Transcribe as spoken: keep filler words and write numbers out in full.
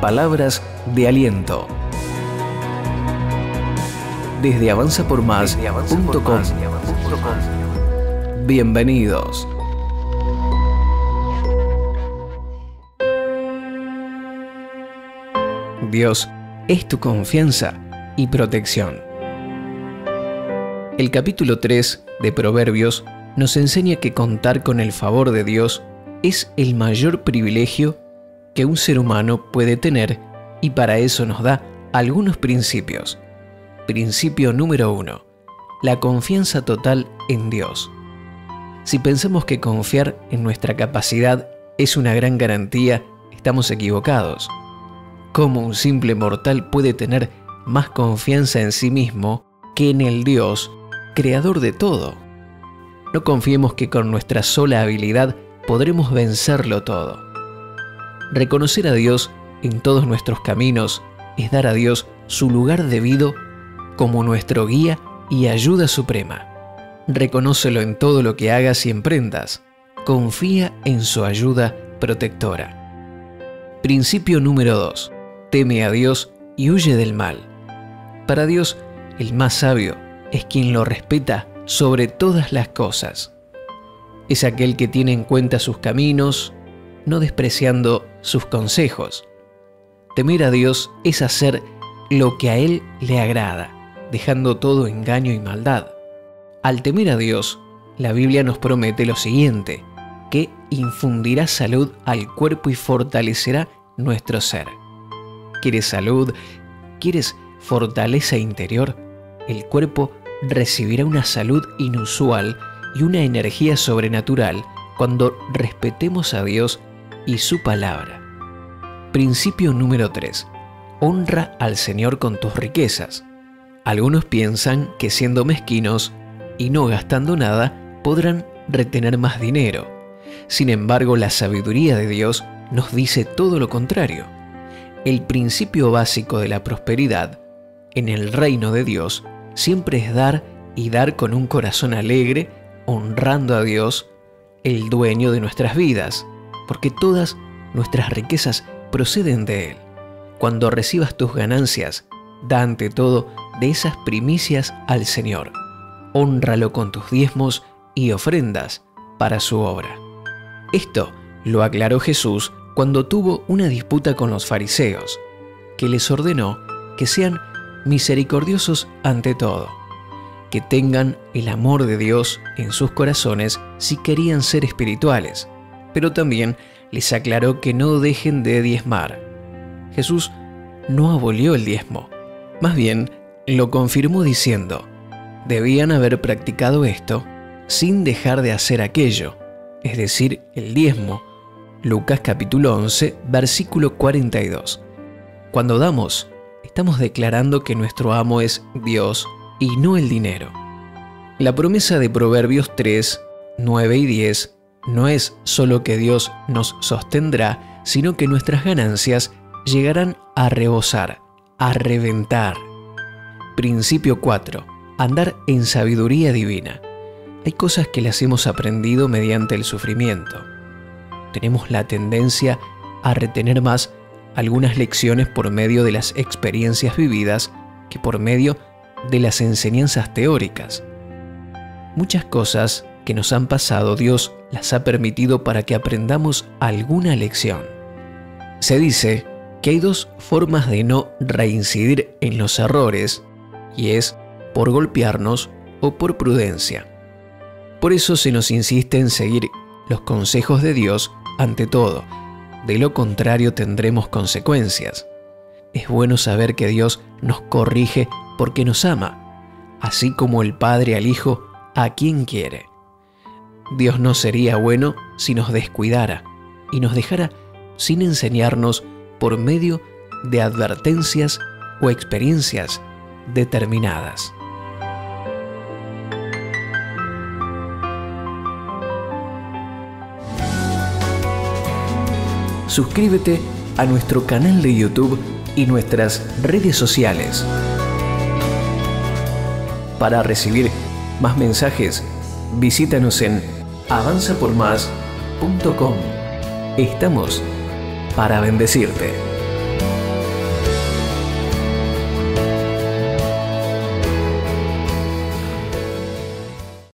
palabras de aliento. Desde avanza por más punto com. Bienvenidos. Dios es tu confianza y protección. El capítulo tres de Proverbios nos enseña que contar con el favor de Dios es el mayor privilegio que un ser humano puede tener, y para eso nos da algunos principios. Principio número uno. La confianza total en Dios. Si pensamos que confiar en nuestra capacidad es una gran garantía, estamos equivocados. ¿Cómo un simple mortal puede tener más confianza en sí mismo que en el Dios, creador de todo? No confiemos que con nuestra sola habilidad podremos vencerlo todo. Reconocer a Dios en todos nuestros caminos es dar a Dios su lugar debido como nuestro guía y ayuda suprema. Reconócelo en todo lo que hagas y emprendas. Confía en su ayuda protectora. Principio número dos. Teme a Dios y huye del mal. Para Dios, el más sabio es quien lo respeta sobre todas las cosas. Es aquel que tiene en cuenta sus caminos, no despreciando sus consejos. Temer a Dios es hacer lo que a Él le agrada, dejando todo engaño y maldad. Al temer a Dios, la Biblia nos promete lo siguiente, que infundirá salud al cuerpo y fortalecerá nuestro ser. ¿Quieres salud? ¿Quieres fortaleza interior? El cuerpo recibirá una salud inusual y una energía sobrenatural cuando respetemos a Dios y su palabra. Principio número tres. Honra al Señor con tus riquezas. Algunos piensan que siendo mezquinos y no gastando nada, podrán retener más dinero. Sin embargo, la sabiduría de Dios nos dice todo lo contrario. El principio básico de la prosperidad en el reino de Dios siempre es dar y dar con un corazón alegre, honrando a Dios, el dueño de nuestras vidas, porque todas nuestras riquezas proceden de Él. Cuando recibas tus ganancias, da ante todo de esas primicias al Señor. Hónralo con tus diezmos y ofrendas para su obra. Esto lo aclaró Jesús cuando tuvo una disputa con los fariseos, que les ordenó que sean misericordiosos ante todo, que tengan el amor de Dios en sus corazones si querían ser espirituales, pero también les aclaró que no dejen de diezmar. Jesús no abolió el diezmo, más bien lo confirmó diciendo, debían haber practicado esto sin dejar de hacer aquello, es decir, el diezmo. Lucas capítulo once, versículo cuarenta y dos. Cuando damos, estamos declarando que nuestro amo es Dios y no el dinero. La promesa de Proverbios tres, nueve y diez no es solo que Dios nos sostendrá, sino que nuestras ganancias llegarán a rebosar, a reventar. Principio cuatro. Andar en sabiduría divina. Hay cosas que las hemos aprendido mediante el sufrimiento. Tenemos la tendencia a retener más algunas lecciones por medio de las experiencias vividas que por medio de las enseñanzas teóricas. Muchas cosas que nos han pasado Dios las ha permitido para que aprendamos alguna lección. Se dice que hay dos formas de no reincidir en los errores, y es por golpearnos o por prudencia. Por eso se nos insiste en seguir los consejos de Dios ante todo, de lo contrario tendremos consecuencias. Es bueno saber que Dios nos corrige porque nos ama, así como el Padre al Hijo a quien quiere. Dios no sería bueno si nos descuidara y nos dejara sin enseñarnos por medio de advertencias o experiencias determinadas. Suscríbete a nuestro canal de YouTube y nuestras redes sociales. Para recibir más mensajes, visítanos en avanza por más punto com. Estamos para bendecirte.